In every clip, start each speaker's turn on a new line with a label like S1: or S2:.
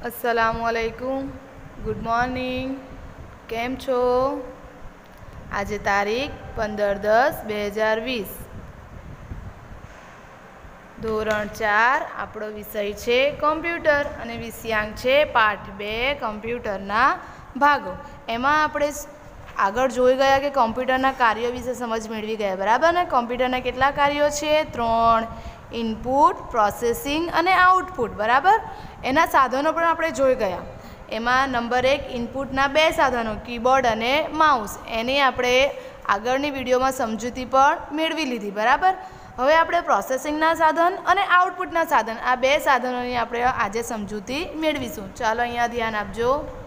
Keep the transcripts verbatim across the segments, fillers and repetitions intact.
S1: अस्सलामुअलैकुम, good morning. केम छो? आज तारीख पंदर दस बे हज़ार वीस। धोरण चार आपणो विषय छे कम्प्यूटर अने विषयांक छे पाठ बे कम्प्यूटरना भागो। एमां आपणे आगळ जोई गया कि कम्प्यूटरना कार्यो विषे समज मेळवी गया, बराबर ने? कम्प्यूटरना केटला कार्यो छे? त्रण। इनपुट, प्रोसेसिंग अने आउटपुट, बराबर। एना साधनो पण आपणे जोई गया। एमां नंबर एक इनपुटना बे साधनो कीबोर्ड अने माउस, एनी आपणे आगळनी विडियोमां समजूती पण मेळवी लीधी, बराबर। हवे आपणे प्रोसेसिंगना साधन अने आउटपुटना साधन आ बे साधनोनी आपणे आजे समजूती मेळवीशुं। चालो अहींया ध्यान आपजो।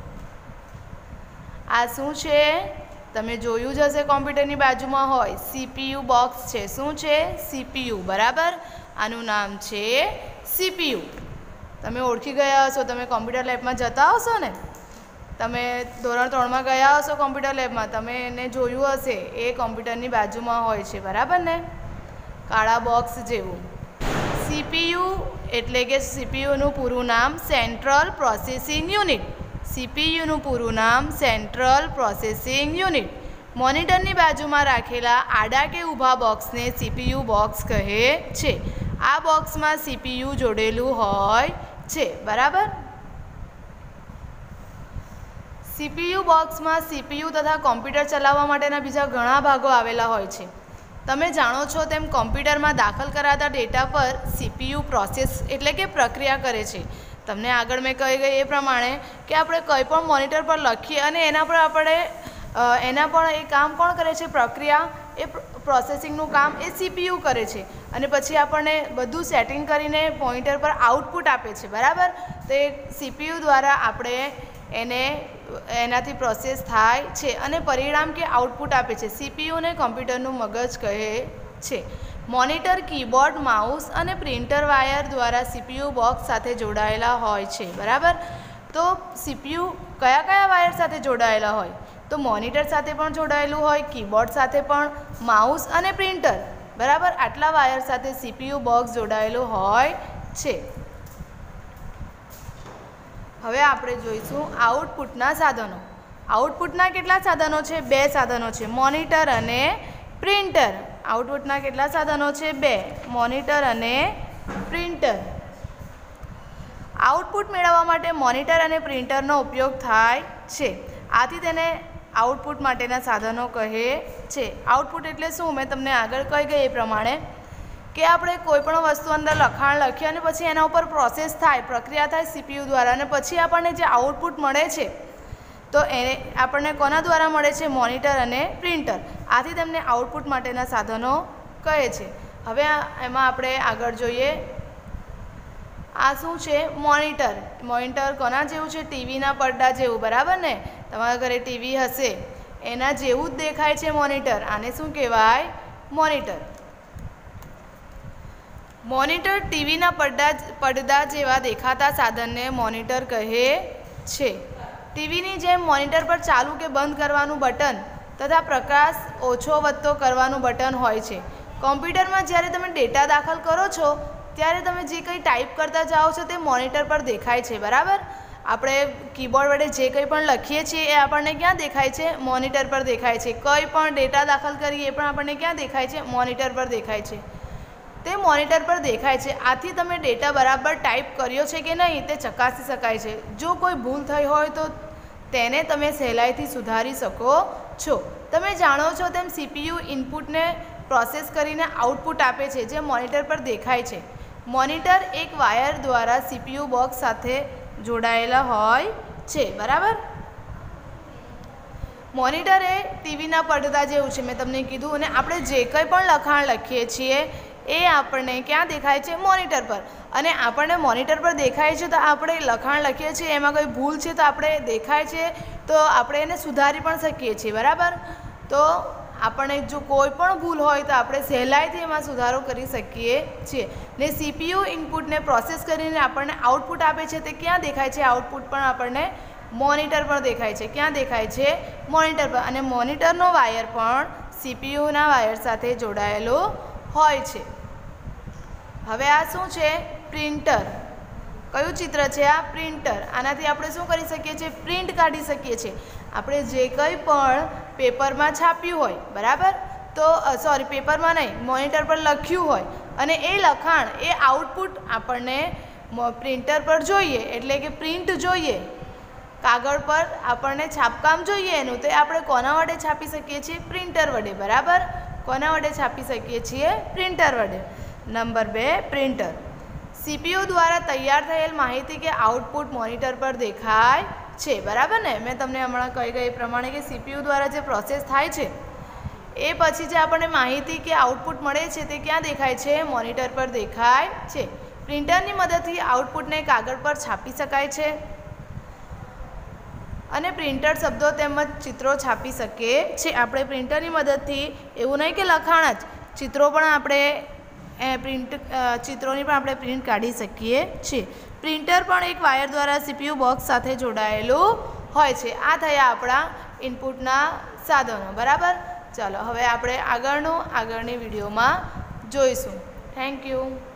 S1: आ शुं छे? तमे जोयुं ज हशे कम्प्यूटरनी बाजुमां होय सीपीयू बॉक्स छे। शुं छे? सीपीयू, बराबर। आनुं नाम छे सीपीयू। तमे ओळखी गया हशो, तमे कम्प्यूटर लेबमां जता हशो ने? तमे धोरण त्रण मां गया हशो कम्प्यूटर लेबमां, तमे एने जोयुं हशे। ए कम्प्यूटरनी बाजुमां होय छे, बराबर ने? काळा बॉक्स जेवुं। सीपीयू एटले के सीपीयूनुं पूरुं नाम सेंट्रल प्रोसेसिंग यूनिट। सीपीयूनुं पूरुं नाम सेंट्रल प्रोसेसिंग यूनिट। मोनिटरनी बाजुमां राखेला आडा के ऊभा बॉक्सने सीपीयू बॉक्स कहे छे। आ बॉक्समां सीपीयू जोडेलुं होय छे, बराबर। सीपीयू बॉक्समां सीपीयू तथा कम्प्यूटर चलाववा माटेना बीजा घणा भागो आवेला होय छे। तमे जाणो छो तेम कम्प्यूटरमां दाखल कराता डेटा पर सीपीयू प्रोसेस एटले के प्रक्रिया करे छे। तमने आगळ मैं कही गई ए प्रमाणे कि आपणे कंई पण मोनिटर पर लखीए अने एना पर आपणे एना पण ए काम कोण करे छे? प्रक्रिया ए प्रोसेसिंगनुं काम ए सीपीयू करे छे। अने पछी आपणे बधुं सेटिंग करीने पॉइंटर पर आउटपुट आपे छे, बराबर। तो ए सीपीयू द्वारा आपणे एने एनाथी प्रोसेस थाय छे अने परिणाम के आउटपुट आपे छे। सीपीयू ने कम्प्यूटरनुं मगज कहे छे। मोनिटर, कीबोर्ड, माउस अने प्रिंटर वायर द्वारा सीपीयू बॉक्स साथे जोड़ायेला होय छे, बराबर। तो सीपीयू कया कया वायर साथे जोड़ायेला होय? तो मोनिटर साथे पण जोड़ायेलुं होय, कीबोर्ड साथे पण, माउस अने प्रिंटर, बराबर। आटला वायर साथे सीपीयू बॉक्स जोड़ायेलुं होय छे। हवे आपणे जोईशुं आउटपुटना साधनो। आउटपुटना केटला साधनो छे? बे साधनो छे, मोनिटर अने प्रिंटर। आउटपुटना केटला साधनो छे? बे, मोनिटर अने प्रिंटर। आउटपुट मेळववा माटे मोनिटर अने प्रिंटरनो उपयोग थाय छे। आथी तेने आउटपुट माटेना साधनो कहे छे। आउटपुट एटले शुं? मैं तमने आगळ कही गई ए प्रमाणे कि आपणे कोईपण वस्तु अंदर लखाण लखीए अने पछी एना उपर प्रोसेस थाय, प्रक्रिया थाय सीपीयू द्वारा, अने पछी आपणने जे आउटपुट मळे छे तो ए आपणने कोना द्वारा मळे छे? मोनिटर अने प्रिंटर। आथी तेमने आउटपुट माटेना साधनो कहे छे। हवे एमां आपणे आगळ जोईए। आ शुं छे? मोनिटर। मोनिटर कोना जेवुं छे? टीवीना પડદા जेवुं, बराबर ने? तमारा घरे टीवी हशे एना जेवुं ज देखाय छे मोनिटर। आने शुं कहेवाय? मोनिटर। मोनिटर टीवीना પડદા પડદા जेवा देखाता साधनने मोनिटर कहे छे। टीवीनी जेम मोनिटर पर चालू के बंद करवानुं बटन तथा प्रकाश ओछो वधतो करवानुं बटन होय छे। कम्प्यूटरमां ज्यारे तमे डेटा दाखल करो छो त्यारे तमे जे कंई टाइप करता जाओ छो ते मोनिटर पर देखाय छे, बराबर। આપણે કીબોર્ડ વડે જે કંઈ પણ લખીએ છીએ એ આપણને ક્યાં દેખાય છે? મોનિટર પર દેખાય છે। કંઈ પણ ડેટા દાખલ કરીએ એ પણ આપણને ક્યાં દેખાય છે? મોનિટર પર દેખાય છે। તે મોનિટર પર દેખાય છે। આથી તમે ડેટા બરાબર ટાઈપ કર્યો છે કે નહીં તે ચકાસી શકાય છે। જો કોઈ ભૂલ થઈ હોય તો તેને તમે સહેલાઈથી સુધારી શકો છો। તમે જાણો છો તેમ સીપીયુ ઇનપુટને પ્રોસેસ કરીને આઉટપુટ આપે છે જે મોનિટર પર દેખાય છે। મોનિટર એક વાયર દ્વારા સીપીયુ બોક્સ સાથે જોડાયેલા હોય છે, બરાબર। મોનિટર એ ટીવીના પડદા જેવું છે, મેં તમને કીધું। અને આપણે જે કંઈ પણ લખાણ લખીએ છીએ એ આપણને ક્યાં દેખાય છે? મોનિટર પર। અને આપણને મોનિટર પર દેખાય છે તો આપણે લખાણ લખીએ છીએ એમાં કોઈ ભૂલ છે તો આપણે દેખાય છે તો આપણે એને સુધારી પણ શકીએ છીએ, બરાબર। તો આપણને જો કોઈ પણ ભૂલ હોય તો આપણે સહેલાઈથી એમાં સુધારો કરી શકીએ છીએ। ને સીપીયુ ઇનપુટને પ્રોસેસ કરીને આપણને આઉટપુટ આપે છે તે ક્યાં દેખાય છે? આઉટપુટ પણ આપણને મોનિટર પર દેખાય છે। ક્યાં દેખાય છે? મોનિટર પર। અને મોનિટરનો વાયર પણ સીપીયુના વાયર સાથે જોડાયેલો હોય છે। હવે આ શું છે? પ્રિન્ટર। કયું ચિત્ર છે આ? પ્રિન્ટર. આનાથી આપણે શું કરી શકીએ છીએ? પ્રિન્ટ કાઢી શકીએ છીએ. આપણે જે કંઈ પણ પેપરમાં છાપ્યું હોય, બરાબર, તો સોરી પેપરમાં નહીં, મોનિટર પર લખ્યું હોય અને એ લખાણ એ આઉટપુટ આપણને પ્રિન્ટર પર જોઈએ, એટલે કે પ્રિન્ટ જોઈએ, કાગળ પર આપણને છાપકામ જોઈએ એનું, તો આપણે કોના વડે છાપી શકીએ છીએ? પ્રિન્ટર વડે. બરાબર, કોના વડે છાપી શકીએ છીએ? પ્રિન્ટર વડે. નંબર બે, પ્રિન્ટર. સીપીયુ દ્વારા તૈયાર થયેલ માહિતી કે આઉટપુટ મોનિટર પર દેખાય છે. બરાબર ને? મેં તમને હમણાં કહી ગઈ એ પ્રમાણે કે સીપીયુ દ્વારા જે પ્રોસેસ થાય છે એ પછી જે આપણને માહિતી કે આઉટપુટ મળે છે તે ક્યાં દેખાય છે? મોનિટર પર દેખાય છે. પ્રિન્ટરની મદદથી આઉટપુટને કાગળ પર છાપી શકાય છે અને પ્રિન્ટર શબ્દો તેમજ ચિત્રો છાપી શકીએ છીએ. આપણે પ્રિન્ટરની મદદથી એવું નહીં કે લખાણ જ, ચિત્રો પણ આપણે પ્રિન્ટ ચિત્રોની પણ આપણે પ્રિન્ટ કાઢી શકીએ છીએ. પ્રિન્ટર પણ એક વાયર દ્વારા સીપીયુ બોક્સ સાથે જોડાયેલું હોય છે. આ થયા આપણા ઇનપુટના સાધનો. બરાબર, ચાલો હવે આપણે આગળનું આગળની વિડીયોમાં જોઈશું. Thank you.